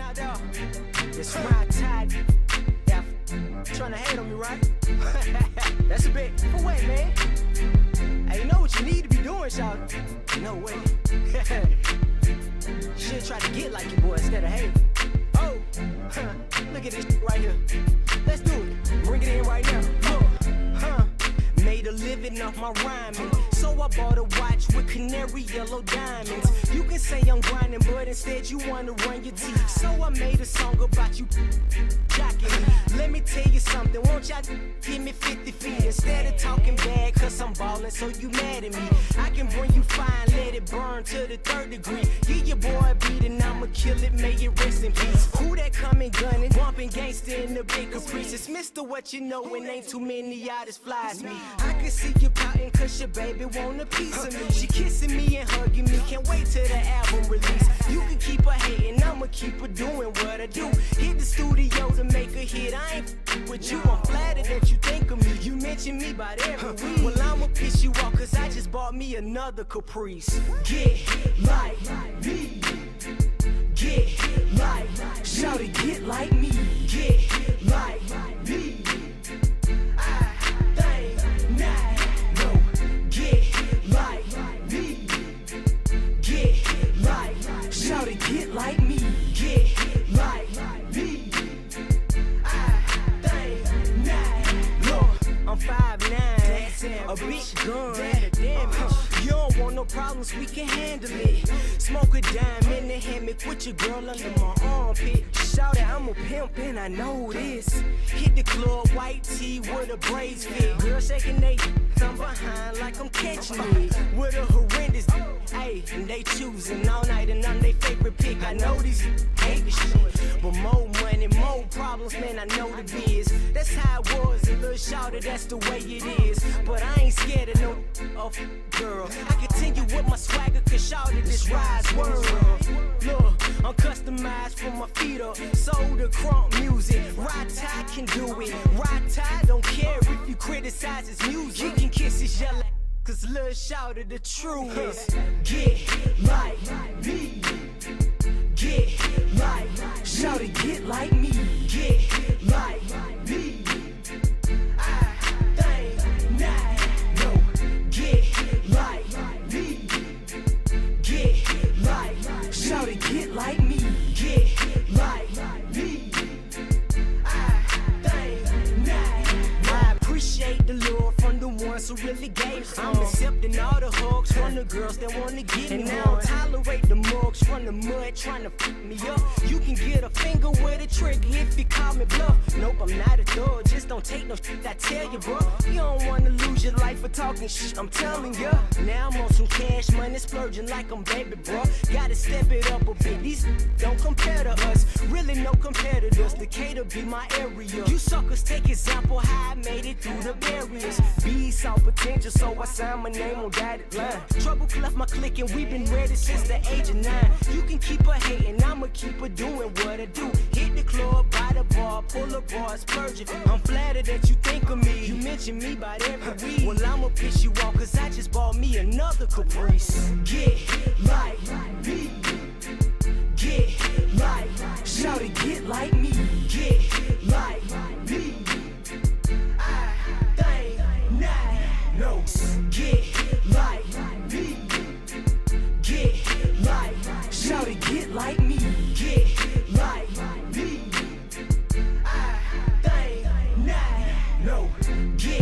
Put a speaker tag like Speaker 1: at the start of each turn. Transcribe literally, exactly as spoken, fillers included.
Speaker 1: out there. It's Ride Tide. Yeah, trying to hate on me, right? That's a bit. For what, man? Hey, you know what you need to be doing, shout. No way. Should try to get like your boy instead of hating. Oh, look at this right here. Let's do it. Bring it in right now. Look, huh? Made a living off my rhyming. So I bought a watch with canary yellow diamonds. You can say I'm grinding, but instead you wanna run your teeth. So I made a song about you jocking me. Let me tell you something, won't y'all give me fifty feet instead of talking bad, cause I'm ballin', so you mad at me. I can bring you fire, let it burn to the third degree. Give your boy a beat and I'ma kill it, may it rest in peace. Who that coming gunning, bumping gangster in the big caprice? It's Mister What You Know, and ain't too many artists fly as me. I can see you pouting cause your baby want a piece of me. She kissing me and hugging me, can't wait till the album release. You can keep her hating, I'ma keep her doing what I do. Hit the studio to make a hit, I ain't f with you. I'm flattered that you think of me, you mention me about every week. Well, I'ma piss you off cause I just bought me another Caprice. Get like me, get like, shout it, get like me, get like me. I think not, no, get like me, get like, shout it, get like me, get like me. I think not, look, I'm five nine, a big gun. You don't want no problems, we can handle it. Smoke a dime in the hammock with your girl under my armpit. Shout out, I'm a pimp and I know this. Hit the club, white tee with a braids fit. Girl shaking they thumb behind like I'm catching it. With a horrendous, ayy, and they choosing all night and I'm their favorite pick. I know these hate the shit, but more money, more problems, man, I know the biz. That's how it was, a little shouter, that's the way it is. But I ain't scared of no of girl. I continue with my swagger, cause shouted this rise world. Look, I'm customized from my feet up. Sold the crunk music. Ride Tide can do it. Ride Tide don't care if you criticize his music. You can kiss his yellow, cause Lil Shouter the truest. Get like me. Get like, shout it, get like me. Get like me. I think not, no. Get like me. Get like, shout it, get like me. Get like me. I think not. I appreciate the love from the ones who really gave some. I'm accepting all the hugs from the girls that wanna get me. And I don't tolerate the mugs from the mud trying to fuck me up. You can get a finger with a trigger if you call me bluff. Nope, I'm not a thug, just don't take no shit I tell you, bro. You don't wanna lose your life for talking shit, I'm telling ya. Now I'm on some cash money, splurging like I'm baby, bro. Gotta step it up a bit, these don't compare to us. Really no competitors, Decatur be my area. You suckers take example how I made it through the barriers. B saw potential, so I signed my name on dotted line. Trouble left my clique and we been ready since the age of nine. You can keep her hating, I'ma keep her doing what I do. Hit the club, by the bar, pull a bar, splurging. I'm flattered that you think of me, you mention me about every week. Well, I'ma piss you off cause I just bought me another Caprice. Get like me. Get like, shout it, get like me. Get like me. I think not, no. Get like me. Get like, shout it, get like me. Get like me. I think not, no. Get